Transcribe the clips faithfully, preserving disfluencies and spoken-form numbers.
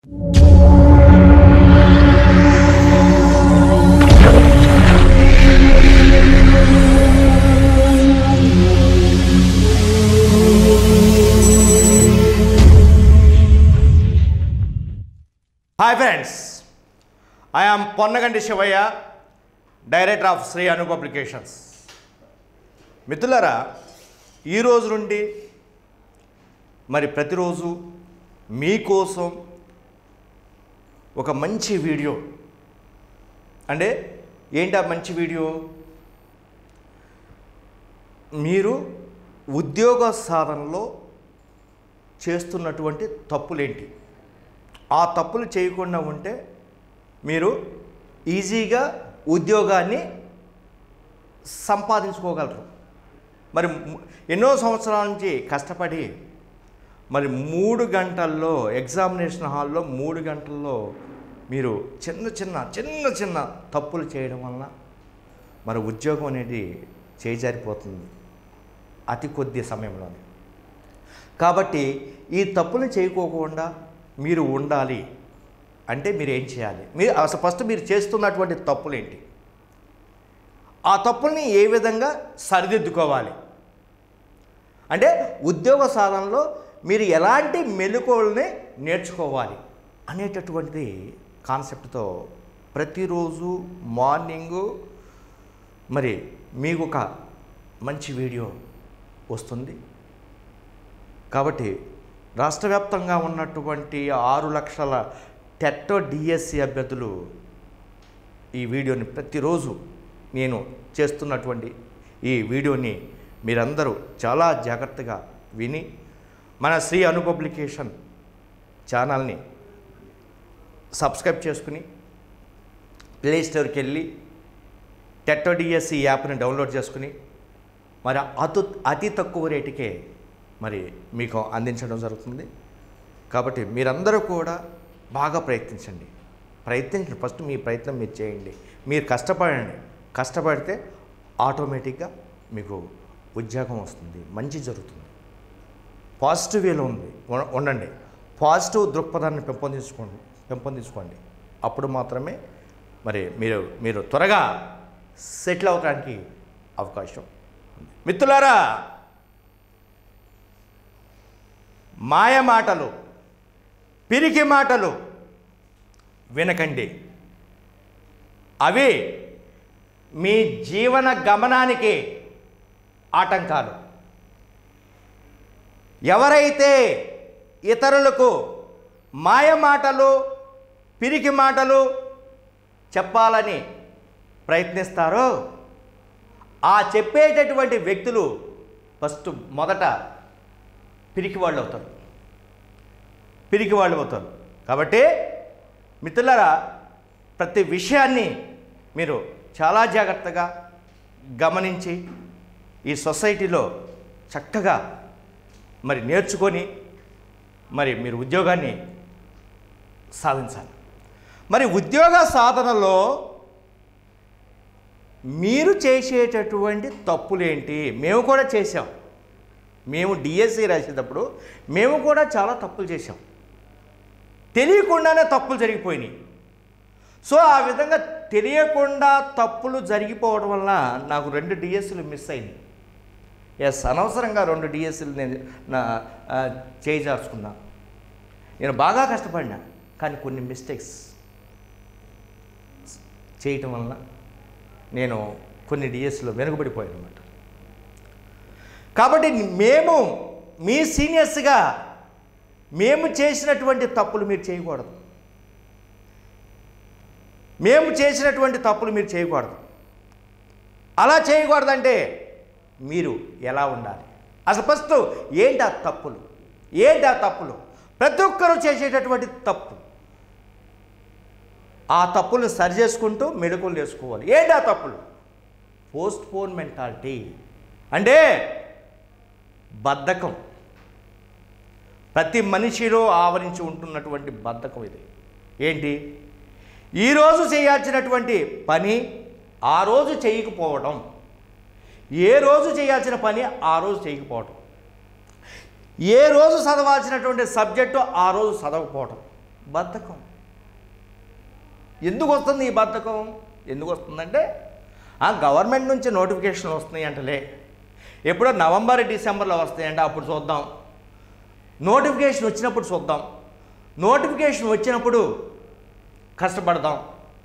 Hi friends, I am Ponnagandi Shivaya, Director of Sri Anu Publications. మిత్రులారా, ఈ రోజు నుండి మరి ప్రతిరోజు మీకోసం ఒక మంచి వీడియో, అంటే ఏంటి ఆ మంచి వీడియో? మీరు ఉద్యోగ సాధనలో చేస్తున్నటువంటి తప్పులేంటి, ఆ తప్పులు చేయకుండా ఉంటే మీరు ఈజీగా ఉద్యోగాన్ని సంపాదించుకోగలరు. మరి ఎన్నో సంవత్సరాల నుంచి కష్టపడి మరి మూడు గంటల్లో ఎగ్జామినేషన్ హాల్లో మూడు గంటల్లో మీరు చిన్న చిన్న చిన్న చిన్న తప్పులు చేయడం వలన మరి ఉద్యోగం అనేది చేజారిపోతుంది అతి కొద్ది సమయంలోనే. కాబట్టి ఈ తప్పులు చేయకోకుండా మీరు ఉండాలి అంటే మీరు ఏం చేయాలి? మీరు అసలు ఫస్ట్ మీరు చేస్తున్నటువంటి తప్పులు ఏంటి, ఆ తప్పుల్ని ఏ విధంగా సరిదిద్దుకోవాలి, అంటే ఉద్యోగ సాధనలో మీరు ఎలాంటి మెళకువల్ని నేర్చుకోవాలి అనేటటువంటిది కాన్సెప్ట్తో ప్రతిరోజు మార్నింగు మరి మీకు ఒక మంచి వీడియో వస్తుంది. కాబట్టి రాష్ట్ర వ్యాప్తంగా ఉన్నటువంటి ఆరు లక్షల టెట్ డిఎస్సి అభ్యర్థులు ఈ వీడియోని ప్రతిరోజు నేను చేస్తున్నటువంటి ఈ వీడియోని మీరందరూ చాలా జాగ్రత్తగా విని మన శ్రీ అను పబ్లికేషన్ ఛానల్ని సబ్స్క్రైబ్ చేసుకుని ప్లే స్టోర్కి వెళ్ళి టెట్ డిఎస్సి యాప్ని డౌన్లోడ్ చేసుకుని మరి అతి అతి తక్కువ రేటుకే మరి మీకు అందించడం జరుగుతుంది. కాబట్టి మీరందరూ కూడా బాగా ప్రయత్నించండి. ప్రయత్నించండి ఫస్ట్ మీ ప్రయత్నం మీరు చేయండి. మీరు కష్టపడండి. కష్టపడితే ఆటోమేటిక్గా మీకు ఉద్యోగం వస్తుంది, మంచి జరుగుతుంది. పాజిటివ్ వేలో ఉంది ఉండండి. పాజిటివ్ దృక్పథాన్ని పెంపొందించుకోండి పెంపొందించుకోండి అప్పుడు మాత్రమే మరి మీరు మీరు త్వరగా సెటిల్ అవడానికి అవకాశం ఉంది. మిత్రులారా, మాయ మాటలు, పిరికి మాటలు వినకండి. అవి మీ జీవన గమనానికి ఆటంకాలు. ఎవరైతే ఇతరులకు మాయ మాటలు, పిరికి మాటలు చెప్పాలని ప్రయత్నిస్తారో ఆ చెప్పేటటువంటి వ్యక్తులు ఫస్ట్ మొదట పిరికి వాళ్ళు అవుతారు పిరికి వాళ్ళు అవుతారు కాబట్టి మిత్రులారా, ప్రతి విషయాన్ని మీరు చాలా జాగ్రత్తగా గమనించి ఈ సొసైటీలో చక్కగా మరి నేర్చుకొని మరి మీరు ఉద్యోగాన్ని సాధించాలి. మరి ఉద్యోగ సాధనలో మీరు చేసేటటువంటి తప్పులేంటి? మేము కూడా చేసాం. మేము డిఎస్సి రాసేటప్పుడు మేము కూడా చాలా తప్పులు చేసాం. తెలియకుండానే తప్పులు జరిగిపోయినాయి. సో ఆ విధంగా తెలియకుండా తప్పులు జరిగిపోవడం వల్ల నాకు రెండు డిఎస్సీలు మిస్ అయినాయి. ఎస్, అనవసరంగా రెండు డిఎస్సీలు నేను నా చేయించాల్చుకున్నా. నేను బాగా కష్టపడినా కానీ కొన్ని మిస్టేక్స్ చేయటం వలన నేను కొన్ని డిఎస్సీలో వెనుకబడిపోయాను అన్నమాట. కాబట్టి మేము మీ సీనియర్స్గా మేము చేసినటువంటి తప్పులు మీరు చేయకూడదు. మేము చేసినటువంటి తప్పులు మీరు చేయకూడదు. అలా చేయకూడదంటే మీరు ఎలా ఉండాలి? అసలు ఫస్ట్ ఏంటి ఆ తప్పులు? ఏంటి ఆ తప్పులు? ప్రతి ఒక్కరూ చేసేటటువంటి తప్పు. ఆ తప్పులు సరి చేసుకుంటూ మెళకువలు చేసుకోవాలి. ఏంటి ఆ తప్పులు? పోస్ట్ పోన్ మెంటాలిటీ, అంటే బద్ధకం. ప్రతి మనిషిలో ఆవరించి ఉంటున్నటువంటి బద్ధకం ఇది. ఏంటి? ఈరోజు చేయాల్సినటువంటి పని ఆ రోజు చేయకపోవడం, ఏ రోజు చేయాల్సిన పని ఆ రోజు చేయకపోవడం, ఏ రోజు చదవాల్సినటువంటి సబ్జెక్టు ఆ రోజు చదవకపోవడం, బద్ధకం. ఎందుకు వస్తుంది ఈ బద్ధకం? ఎందుకు వస్తుందంటే ఆ గవర్నమెంట్ నుంచి నోటిఫికేషన్లు వస్తున్నాయి అంటలే, ఎప్పుడో నవంబర్ డిసెంబర్లో వస్తాయంటే అప్పుడు చూద్దాం, నోటిఫికేషన్ వచ్చినప్పుడు చూద్దాం, నోటిఫికేషన్ వచ్చినప్పుడు కష్టపడదాం,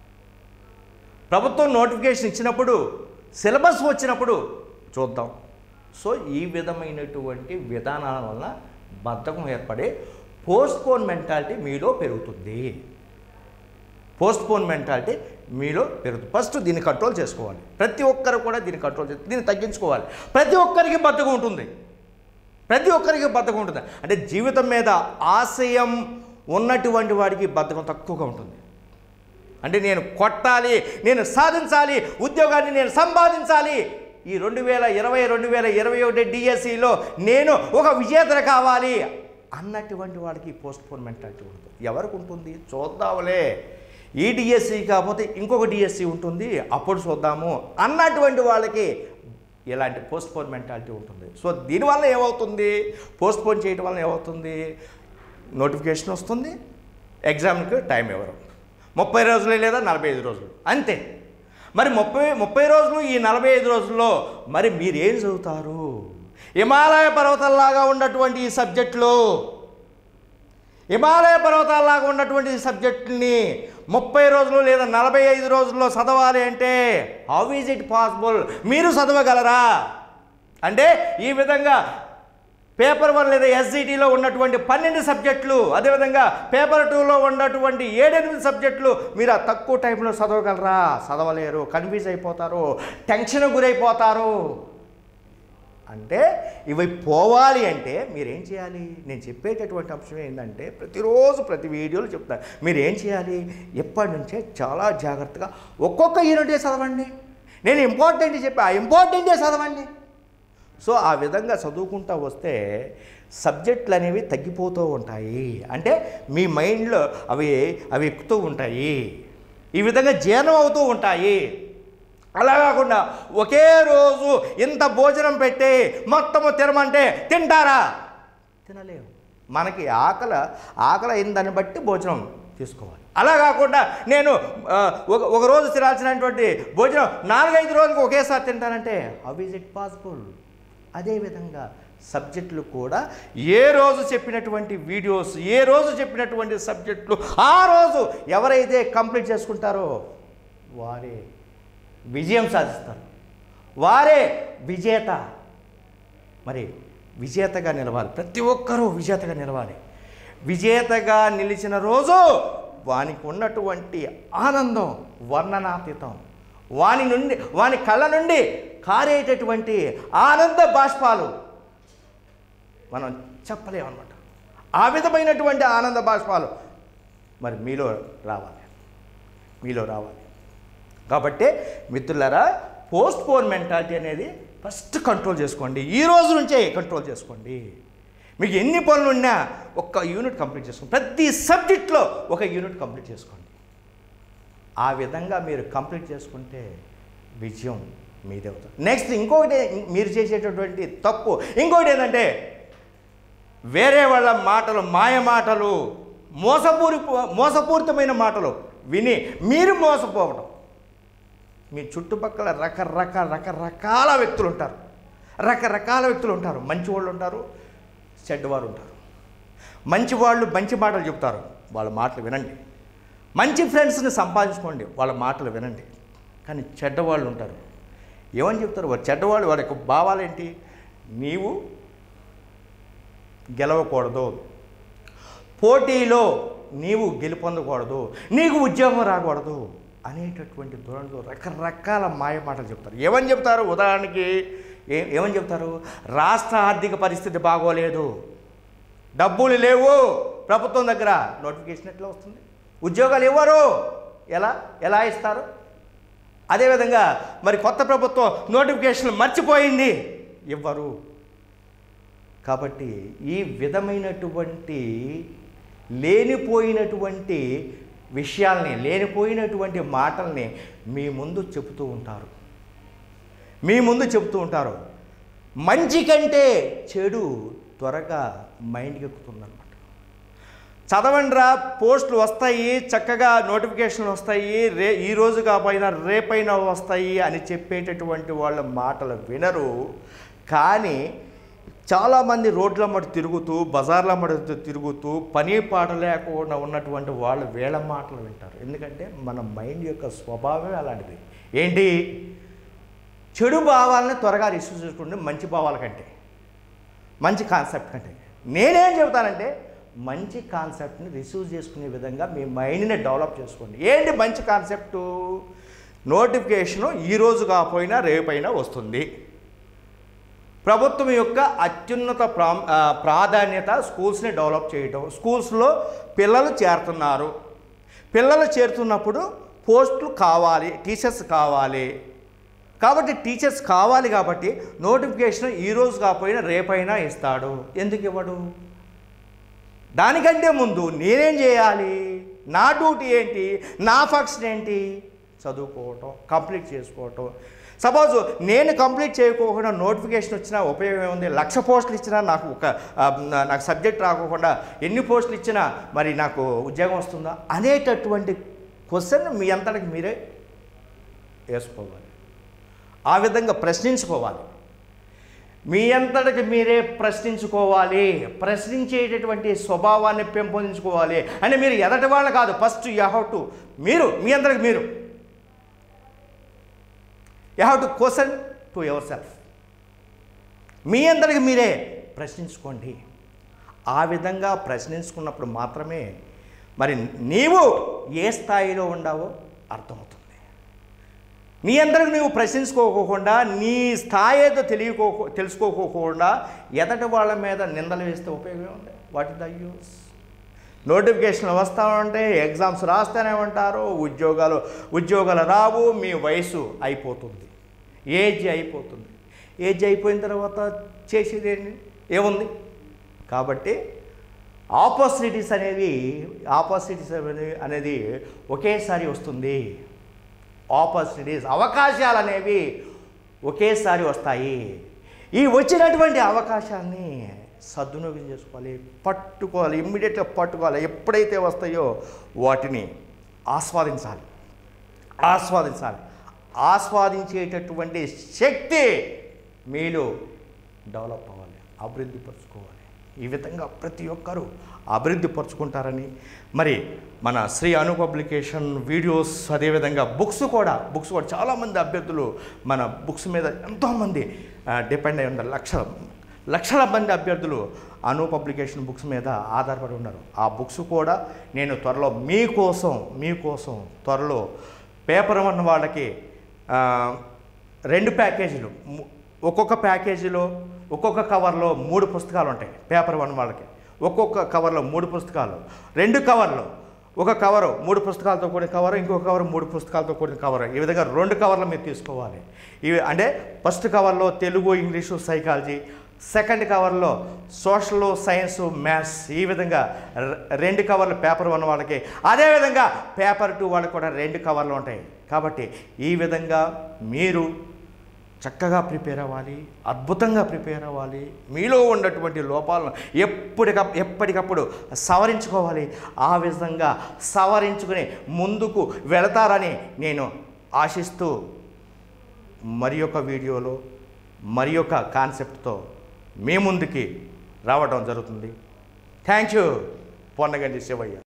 ప్రభుత్వం నోటిఫికేషన్ ఇచ్చినప్పుడు సిలబస్ వచ్చినప్పుడు చూద్దాం. సో ఈ విధమైనటువంటి విధానాల వల్ల బద్ధకం ఏర్పడి పోస్ట్పోన్ మెంటాలిటీ మీలో పెరుగుతుంది. పోస్ట్పోన్ మెంటాలిటీ మీలో పెరుగుతుంది. ఫస్ట్ దీన్ని కంట్రోల్ చేసుకోవాలి. ప్రతి ఒక్కరు కూడా దీన్ని కంట్రోల్ చేసి దీన్ని తగ్గించుకోవాలి. ప్రతి ఒక్కరికి బద్ధకం ఉంటుంది, ప్రతి ఒక్కరికి బద్ధకం ఉంటుంది. అంటే జీవితం మీద ఆశయం ఉన్నటువంటి వాడికి బద్ధకం తక్కువగా ఉంటుంది. అంటే నేను కొట్టాలి, నేను సాధించాలి, ఉద్యోగాన్ని నేను సంపాదించాలి, ఈ రెండు వేల ఇరవై రెండు వేల ఇరవై ఒకటి డిఎస్సిలో నేను ఒక విజేతను కావాలి అన్నటువంటి వాడికి పోస్ట్పోన్ మెంటాలిటీ ఉంటుంది. ఎవరికి ఉంటుంది? చూద్దాంలే, ఈ డిఎస్సి కాకపోతే ఇంకొక డిఎస్సి ఉంటుంది, అప్పుడు చూద్దాము అన్నటువంటి వాళ్ళకి ఇలాంటి పోస్ట్పోన్ మెంటాలిటీ ఉంటుంది. సో దీనివల్ల ఏమవుతుంది? పోస్ట్పోన్ చేయడం వల్ల ఏమవుతుంది? నోటిఫికేషన్ వస్తుంది, ఎగ్జామ్కి టైం ఇవ్వరు, ముప్పై రోజులే లేదా నలభై ఐదు రోజులు అంతే. మరి ముప్పై ముప్పై రోజులు ఈ నలభై ఐదు రోజుల్లో మరి మీరు ఏం చదువుతారు? హిమాలయ పర్వతాల్లాగా ఉన్నటువంటి ఈ సబ్జెక్టులు, హిమాలయ పర్వతాల్లాగా ఉన్నటువంటి ఈ సబ్జెక్టుని ముప్పై రోజులు లేదా నలభై ఐదు రోజుల్లో చదవాలి అంటే హౌ ఈజ్ ఇట్ పాసిబుల్? మీరు చదవగలరా? అంటే ఈ విధంగా పేపర్ వన్ లేదా ఎస్జిటిలో ఉన్నటువంటి పన్నెండు సబ్జెక్టులు, అదేవిధంగా పేపర్ టూలో ఉన్నటువంటి ఏడెనిమిది సబ్జెక్టులు మీరు ఆ తక్కువ టైంలో చదవగలరా? చదవలేరు, కన్ఫ్యూజ్ అయిపోతారు, టెన్షన్ గురైపోతారు. అంటే ఇవి పోవాలి అంటే మీరేం చేయాలి? నేను చెప్పేటటువంటి అంశం ఏంటంటే ప్రతిరోజు ప్రతి వీడియోలో చెప్తాను, మీరు ఏం చేయాలి? ఎప్పటి నుంచే చాలా జాగ్రత్తగా ఒక్కొక్క యూనిటే చదవండి. నేను ఇంపార్టెంట్ చెప్పి ఆ ఇంపార్టెంటే చదవండి. సో ఆ విధంగా చదువుకుంటూ వస్తే సబ్జెక్టులు అనేవి తగ్గిపోతూ ఉంటాయి. అంటే మీ మైండ్లో అవి అవి ఎక్కుతూ ఉంటాయి, ఈ విధంగా జీర్ణం అవుతూ ఉంటాయి. అలా కాకుండా ఒకే రోజు ఇంత భోజనం పెట్టి మొత్తము తినమంటే తింటారా? తినలేము. మనకి ఆకలి ఆకలి అయిన దాన్ని బట్టి భోజనం తీసుకోవాలి. అలా కాకుండా నేను ఒక ఒక రోజు తినాల్సినటువంటి భోజనం నాలుగైదు రోజులకు ఒకేసారి తింటానంటే హౌ ఈజ్ ఇట్ పాసిబుల్? అదేవిధంగా సబ్జెక్టులు కూడా ఏ రోజు చెప్పినటువంటి వీడియోస్, ఏ రోజు చెప్పినటువంటి సబ్జెక్టులు ఆ రోజు ఎవరైతే కంప్లీట్ చేసుకుంటారో వారే విజయం సాధిస్తారు, వారే విజేత. మరి విజేతగా నిలవాలి, ప్రతి ఒక్కరూ విజేతగా నిలవాలి. విజేతగా నిలిచిన రోజు వానికి ఉన్నటువంటి ఆనందం వర్ణనాతీతం. వాని నుండి వాని కళ్ళ నుండి కారేటటువంటి ఆనంద బాష్పాలు మనం చెప్పలేమన్నమాట. ఆ విధమైనటువంటి ఆనంద బాష్పాలు మరి మీలో రావాలి, మీలో రావాలి. కాబట్టి మిత్రులారా, పోస్ట్పోన్ మెంటాలిటీ అనేది ఫస్ట్ కంట్రోల్ చేసుకోండి. ఈ రోజు నుంచే కంట్రోల్ చేసుకోండి. మీకు ఎన్ని పనులు ఉన్నా ఒక్క యూనిట్ కంప్లీట్ చేసుకోండి. ప్రతి సబ్జెక్ట్లో ఒక యూనిట్ కంప్లీట్ చేసుకోండి. ఆ విధంగా మీరు కంప్లీట్ చేసుకుంటే విజయం మీదే అవుతుంది. నెక్స్ట్ ఇంకొకటి మీరు చేసేటటువంటి తప్పు ఇంకొకటి ఏంటంటే వేరే వాళ్ళ మాటలు, మాయ మాటలు, మోసపూరి మోసపూరితమైన మాటలు విని మీరు మోసపోవడం. మీ చుట్టుపక్కల రకరకాల రకరకాల వ్యక్తులు ఉంటారు, రకరకాల వ్యక్తులు ఉంటారు. మంచి వాళ్ళు ఉంటారు, చెడ్డవారు ఉంటారు. మంచి వాళ్ళు మంచి మాటలు చెప్తారు, వాళ్ళ మాటలు వినండి. మంచి ఫ్రెండ్స్ని సంపాదించుకోండి, వాళ్ళ మాటలు వినండి. కానీ చెడ్డవాళ్ళు ఉంటారు, ఏమని చెప్తారు? వారు చెడ్డవాళ్ళు, వారి యొక్క భావాలేంటి? నీవు గెలవకూడదు, పోటీలో నీవు గెలుపొందకూడదు, నీకు ఉద్యోగం రాకూడదు అనేటటువంటి ధోరణిలో రకరకాల మాయ మాటలు చెప్తారు. ఏమని చెప్తారు? ఉదాహరణకి ఏ ఏమని చెప్తారు? రాష్ట్ర ఆర్థిక పరిస్థితి బాగోలేదు, డబ్బులు లేవు ప్రభుత్వం దగ్గర, నోటిఫికేషన్ ఎట్లా వస్తుంది? ఉద్యోగాలు ఇవ్వరు, ఎలా ఎలా ఇస్తారు? అదేవిధంగా మరి కొత్త ప్రభుత్వం నోటిఫికేషన్ మర్చిపోయింది, ఇవ్వరు. కాబట్టి ఈ విధమైనటువంటి లేనిపోయినటువంటి విషయాల్ని, లేనిపోయినటువంటి మాటల్ని మీ ముందు చెబుతూ ఉంటారు, మీ ముందు చెబుతూ ఉంటారు. మంచి కంటే చెడు త్వరగా మైండ్కి ఎక్కుతుందన్నమాట. చదవండిరా, పోస్టులు వస్తాయి, చక్కగా నోటిఫికేషన్లు వస్తాయి, రే ఈ రోజు కాకపోయినా రేపైనా వస్తాయి అని చెప్పేటటువంటి వాళ్ళ మాటలు వినరు. కానీ చాలామంది రోడ్ల మటు తిరుగుతూ, బజార్ల మటు తిరుగుతూ, పని పాట లేకుండా ఉన్నటువంటి వాళ్ళు వీళ్ళ మాటలు వింటారు. ఎందుకంటే మన మైండ్ యొక్క స్వభావమే అలాంటిది. ఏంటి? చెడు భావాలని త్వరగా రిసీవ్ చేసుకుంటే మంచి భావాల కంటే, మంచి కాన్సెప్ట్ కంటే. నేనేం చెబుతానంటే మంచి కాన్సెప్ట్ని రిసీవ్ చేసుకునే విధంగా మీ మైండ్ని డెవలప్ చేసుకోండి. ఏంటి మంచి కాన్సెప్టు? నోటిఫికేషను ఈరోజు కాకపోయినా రేపైనా వస్తుంది. ప్రభుత్వం యొక్క అత్యున్నత ప్రా ప్రాధాన్యత స్కూల్స్ని డెవలప్ చేయటం. స్కూల్స్లో పిల్లలు చేరుతున్నారు. పిల్లలు చేరుతున్నప్పుడు పోస్టులు కావాలి, టీచర్స్ కావాలి. కాబట్టి టీచర్స్ కావాలి కాబట్టి నోటిఫికేషన్ ఈరోజు కాకపోయినా రేపైనా ఇస్తాడు. ఎందుకు ఇవ్వడు? దానికంటే ముందు నేనేం చేయాలి? నా డ్యూటీ ఏంటి? నా ఫంక్షన్ ఏంటి? చదువుకోవటం, కంప్లీట్ చేసుకోవటం. సపోజ్ నేను కంప్లీట్ చేయకోకుండా నోటిఫికేషన్ వచ్చినా ఉపయోగం ఏముంది? లక్ష పోస్టులు ఇచ్చినా నాకు ఒక నాకు సబ్జెక్ట్ రాకోకుండా ఎన్ని పోస్టులు ఇచ్చినా మరి నాకు ఉద్యోగం వస్తుందా అనేటటువంటి క్వశ్చన్ మీ అంతటికి మీరే వేసుకోవాలి. ఆ విధంగా ప్రశ్నించుకోవాలి. మీ అంతటికి మీరే ప్రశ్నించుకోవాలి. ప్రశ్నించేటటువంటి స్వభావాన్ని పెంపొందించుకోవాలి. అంటే మీరు ఎదటి వాళ్ళు కాదు, ఫస్ట్ యూ హ్యావ్ టు మీరు మీ అందరికి మీరు you have to question to yourself. మీ అందరికి మీరే ప్రశ్నించుకోండి. ఆ విధంగా ప్రశ్నించుకున్నప్పుడు మాత్రమే మరి నీవు ఏ స్థాయిలో ఉండావో అర్థమవుతుంది. నీ అందరికి నీవు ప్రశ్నించుకోకుండా, నీ స్థాయి ఏదో తెలియకో తెలుసుకోకోకుండా ఎదటి వాళ్ళ మీద నిందలు వేస్తే ఉపయోగం ఉంది. What is the use? నోటిఫికేషన్లు వస్తూ ఉంటాయి, ఎగ్జామ్స్ రాస్తూనే ఉంటారు, ఉద్యోగాలు ఉద్యోగాలు రావు, మీ వయసు అయిపోతుంది, ఏజ్ అయిపోతుంది. ఏజ్ అయిపోయిన తర్వాత చేసేది ఏముంది? కాబట్టి ఆపర్చునిటీస్ అనేవి ఆపర్చునిటీస్ అనేది ఒకేసారి వస్తుంది. ఆపర్చునిటీస్ అవకాశాలు అనేవి ఒకేసారి వస్తాయి. ఈ వచ్చినటువంటి అవకాశాన్ని సద్వినియోగం చేసుకోవాలి, పట్టుకోవాలి, ఇమ్మీడియట్గా పట్టుకోవాలి. ఎప్పుడైతే వస్తాయో వాటిని ఆస్వాదించాలి ఆస్వాదించాలి ఆస్వాదించేటటువంటి శక్తి మీలో డెవలప్ అవ్వాలి, అభివృద్ధి పరుచుకోవాలి. ఈ విధంగా ప్రతి ఒక్కరూ అభివృద్ధి పరుచుకుంటారని మరి మన శ్రీ అను పబ్లికేషన్ వీడియోస్, అదేవిధంగా బుక్స్ కూడా బుక్స్ కూడా చాలామంది అభ్యర్థులు మన బుక్స్ మీద ఎంతోమంది డిపెండ్ అయి ఉన్నారు. లక్ష లక్షల మంది అభ్యర్థులు అను పబ్లికేషన్ బుక్స్ మీద ఆధారపడి ఉన్నారు. ఆ బుక్స్ కూడా నేను త్వరలో మీకోసం మీకోసం త్వరలో పేపర్ వన్ వాళ్ళకి రెండు ప్యాకేజీలు, ఒక్కొక్క ప్యాకేజీలో ఒక్కొక్క కవర్లో మూడు పుస్తకాలు ఉంటాయి. పేపర్ వన్ వాళ్ళకి ఒక్కొక్క కవర్లో మూడు పుస్తకాలు, రెండు కవర్లు, ఒక కవరు మూడు పుస్తకాలతో కూడిన కవరు, ఇంకొక కవర్ మూడు పుస్తకాలతో కూడిన కవరు. ఈ విధంగా రెండు కవర్లు మీరు తీసుకోవాలి. ఇవి అంటే ఫస్ట్ కవర్లో తెలుగు, ఇంగ్లీషు, సైకాలజీ, సెకండ్ కవర్లో సోషల్, సైన్స్, మ్యాథ్స్. ఈ విధంగా రెండు కవర్లు పేపర్ వన్ వాళ్ళకి, అదేవిధంగా పేపర్ టూ వాళ్ళకి కూడా రెండు కవర్లు ఉంటాయి. కాబట్టి ఈ విధంగా మీరు చక్కగా ప్రిపేర్ అవ్వాలి, అద్భుతంగా ప్రిపేర్ అవ్వాలి. మీలో ఉన్నటువంటి లోపాలను ఎప్పటిక ఎప్పటికప్పుడు సవరించుకోవాలి. ఆ విధంగా సవరించుకుని ముందుకు వెళతారని నేను ఆశిస్తూ మరి యొక్క వీడియోలో మరి యొక్క కాన్సెప్ట్తో మీ ముందుకి రావడం జరుగుతుంది. Thank you. పొన్నగంటి శివయ్య.